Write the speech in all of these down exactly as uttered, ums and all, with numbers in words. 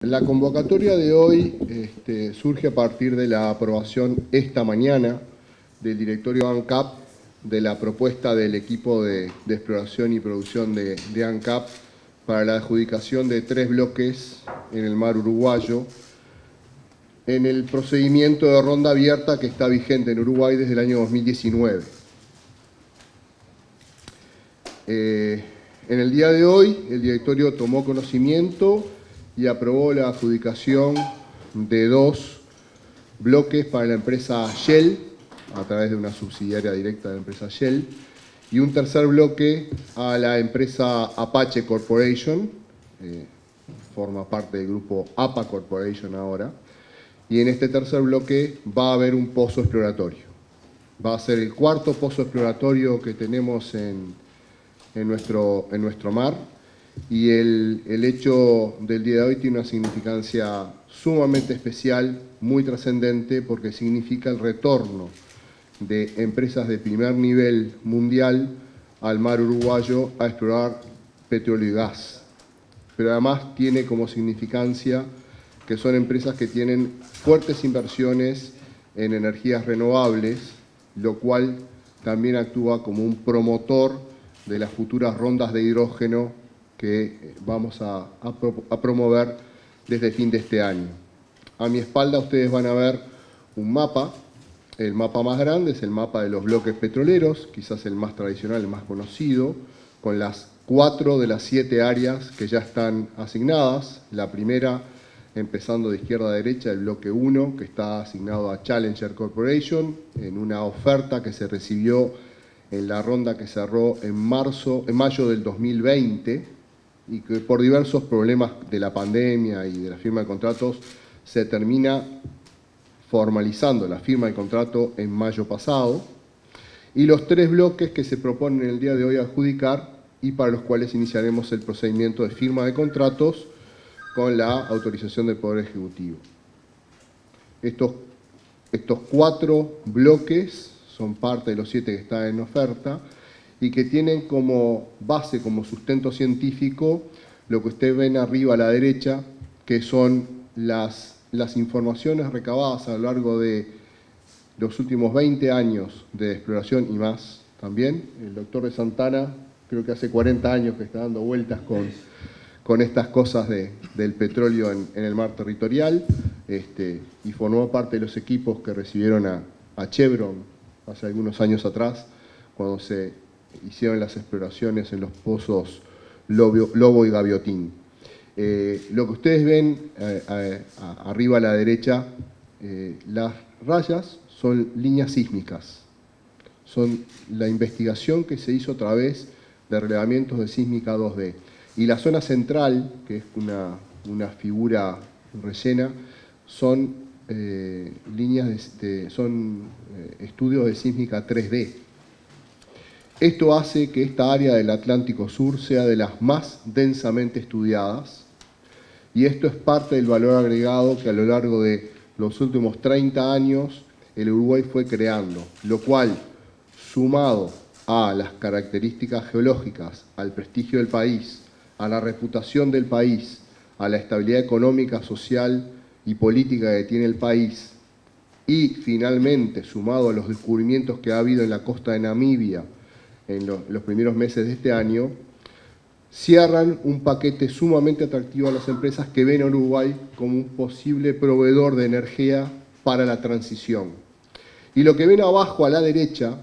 La convocatoria de hoy este, surge a partir de la aprobación esta mañana del directorio ANCAP de la propuesta del equipo de, de exploración y producción de, de ANCAP para la adjudicación de tres bloques en el mar uruguayo en el procedimiento de ronda abierta que está vigente en Uruguay desde el año dos mil diecinueve. Eh, en el día de hoy el directorio tomó conocimiento y aprobó la adjudicación de dos bloques para la empresa Shell, a través de una subsidiaria directa de la empresa Shell, y un tercer bloque a la empresa Apache Corporation, eh, forma parte del grupo A P A Corporation ahora, y en este tercer bloque va a haber un pozo exploratorio. Va a ser el cuarto pozo exploratorio que tenemos en, en, nuestro, en nuestro mar, y el, el hecho del día de hoy tiene una significancia sumamente especial, muy trascendente, porque significa el retorno de empresas de primer nivel mundial al mar uruguayo a explorar petróleo y gas. Pero además tiene como significancia que son empresas que tienen fuertes inversiones en energías renovables, lo cual también actúa como un promotor de las futuras rondas de hidrógeno que vamos a, a, a promover desde el fin de este año. A mi espalda ustedes van a ver un mapa. El mapa más grande es el mapa de los bloques petroleros, quizás el más tradicional, el más conocido, con las cuatro de las siete áreas que ya están asignadas. La primera, empezando de izquierda a derecha, el bloque uno, que está asignado a Challenger Corporation, en una oferta que se recibió en la ronda que cerró en marzo, en mayo del dos mil veinte, y que por diversos problemas de la pandemia y de la firma de contratos se termina formalizando la firma de contrato en mayo pasado, y los tres bloques que se proponen el día de hoy adjudicar y para los cuales iniciaremos el procedimiento de firma de contratos con la autorización del Poder Ejecutivo. Estos, estos cuatro bloques son parte de los siete que están en oferta y que tienen como base, como sustento científico, lo que ustedes ven arriba a la derecha, que son las, las informaciones recabadas a lo largo de los últimos veinte años de exploración y más también. El doctor de Santana creo que hace cuarenta años que está dando vueltas con, con estas cosas de, del petróleo en, en el mar territorial, este, y formó parte de los equipos que recibieron a, a Chevron hace algunos años atrás, cuando se hicieron las exploraciones en los pozos Lobo, Lobo y Gaviotín. Eh, lo que ustedes ven eh, eh, arriba a la derecha, eh, las rayas son líneas sísmicas. Son la investigación que se hizo a través de relevamientos de sísmica dos D. Y la zona central, que es una, una figura rellena, son, eh, líneas de, de, son eh, estudios de sísmica tres D. Esto hace que esta área del Atlántico Sur sea de las más densamente estudiadas, y esto es parte del valor agregado que a lo largo de los últimos treinta años el Uruguay fue creando, lo cual, sumado a las características geológicas, al prestigio del país, a la reputación del país, a la estabilidad económica, social y política que tiene el país, y finalmente sumado a los descubrimientos que ha habido en la costa de Namibia en los, los primeros meses de este año, cierran un paquete sumamente atractivo a las empresas que ven a Uruguay como un posible proveedor de energía para la transición. Y lo que ven abajo a la derecha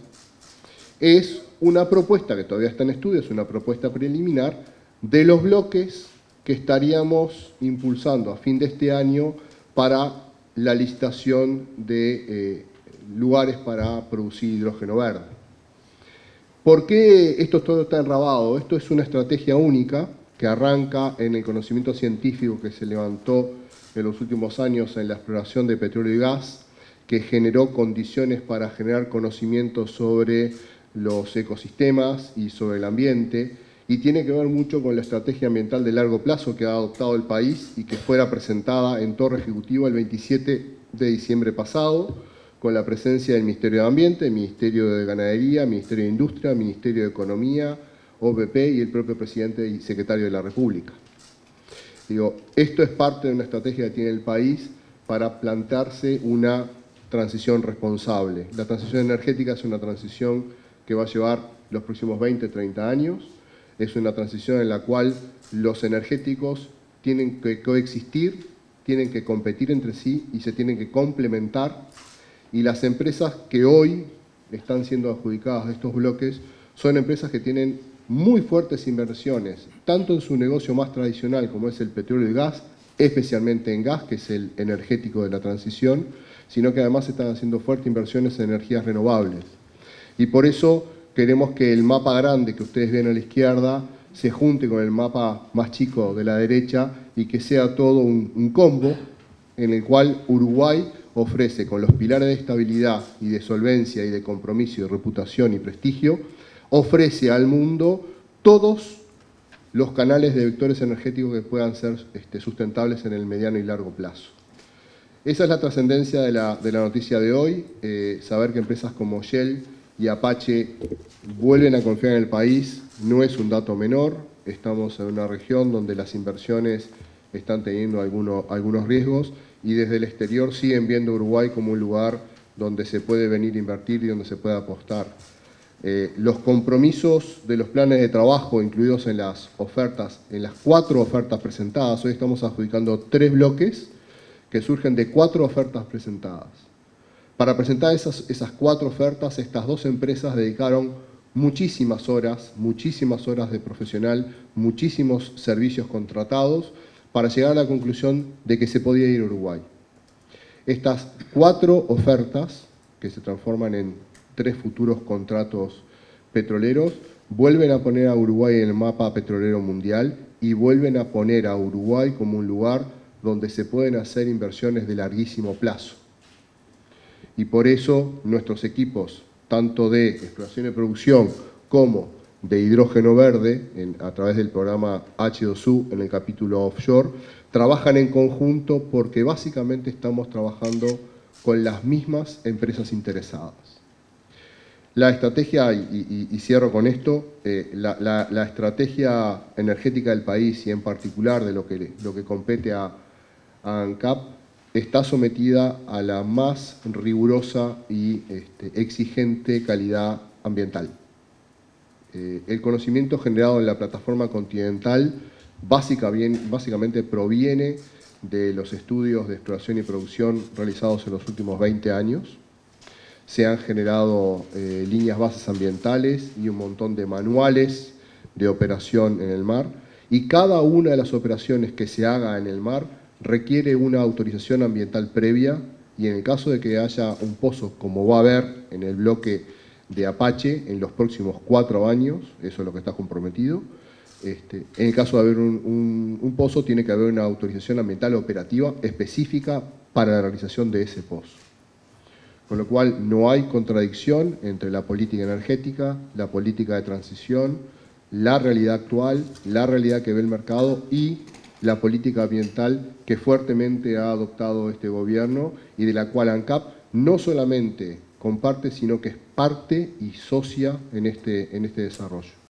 es una propuesta que todavía está en estudio, es una propuesta preliminar, de los bloques que estaríamos impulsando a fin de este año para la licitación de eh, lugares para producir hidrógeno verde. ¿Por qué esto todo está enrabado? Esto es una estrategia única que arranca en el conocimiento científico que se levantó en los últimos años en la exploración de petróleo y gas, que generó condiciones para generar conocimiento sobre los ecosistemas y sobre el ambiente, y tiene que ver mucho con la estrategia ambiental de largo plazo que ha adoptado el país y que fuera presentada en Torre Ejecutiva el veintisiete de diciembre pasado, con la presencia del Ministerio de Ambiente, el Ministerio de Ganadería, el Ministerio de Industria, el Ministerio de Economía, O P P y el propio Presidente y Secretario de la República. Digo, esto es parte de una estrategia que tiene el país para plantearse una transición responsable. La transición energética es una transición que va a llevar los próximos veinte, treinta años. Es una transición en la cual los energéticos tienen que coexistir, tienen que competir entre sí y se tienen que complementar. Y las empresas que hoy están siendo adjudicadas de estos bloques son empresas que tienen muy fuertes inversiones, tanto en su negocio más tradicional como es el petróleo y gas, especialmente en gas, que es el energético de la transición, sino que además están haciendo fuertes inversiones en energías renovables. Y por eso queremos que el mapa grande que ustedes ven a la izquierda se junte con el mapa más chico de la derecha y que sea todo un, un combo en el cual Uruguay ofrece, con los pilares de estabilidad y de solvencia y de compromiso y de reputación y prestigio, ofrece al mundo todos los canales de vectores energéticos que puedan ser este, sustentables en el mediano y largo plazo. Esa es la trascendencia de la, de la noticia de hoy, eh, saber que empresas como Shell y Apache vuelven a confiar en el país no es un dato menor. Estamos en una región donde las inversiones están teniendo alguno, algunos riesgos y desde el exterior siguen viendo a Uruguay como un lugar donde se puede venir a invertir y donde se puede apostar. Eh, los compromisos de los planes de trabajo incluidos en las ofertas, en las cuatro ofertas presentadas, hoy estamos adjudicando tres bloques que surgen de cuatro ofertas presentadas. Para presentar esas, esas cuatro ofertas, estas dos empresas dedicaron muchísimas horas, muchísimas horas de profesional, muchísimos servicios contratados para llegar a la conclusión de que se podía ir a Uruguay. Estas cuatro ofertas, que se transforman en tres futuros contratos petroleros, vuelven a poner a Uruguay en el mapa petrolero mundial y vuelven a poner a Uruguay como un lugar donde se pueden hacer inversiones de larguísimo plazo. Y por eso nuestros equipos, tanto de exploración y producción como de hidrógeno verde, en, a través del programa H dos U en el capítulo offshore, trabajan en conjunto porque básicamente estamos trabajando con las mismas empresas interesadas. La estrategia, y, y, y cierro con esto, eh, la, la, la estrategia energética del país y en particular de lo que, lo que compete a, a ANCAP está sometida a la más rigurosa y este, exigente calidad ambiental. Eh, el conocimiento generado en la plataforma continental básica, bien, básicamente proviene de los estudios de exploración y producción realizados en los últimos veinte años. Se han generado eh, líneas bases ambientales y un montón de manuales de operación en el mar. Y cada una de las operaciones que se haga en el mar requiere una autorización ambiental previa y en el caso de que haya un pozo, como va a haber en el bloque de Apache en los próximos cuatro años, eso es lo que está comprometido, este, en el caso de haber un, un, un pozo tiene que haber una autorización ambiental operativa específica para la realización de ese pozo. Con lo cual no hay contradicción entre la política energética, la política de transición, la realidad actual, la realidad que ve el mercado y la política ambiental que fuertemente ha adoptado este gobierno y de la cual ANCAP no solamente comparte, sino que es parte y socia en este, en este desarrollo.